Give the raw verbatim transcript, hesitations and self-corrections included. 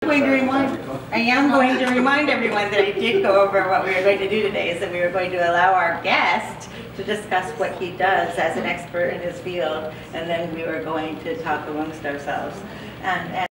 going to remind, I am going to remind everyone that I did go over what we were going to do today, is that we were going to allow our guest to discuss what he does as an expert in his field, and then we were going to talk amongst ourselves. And, and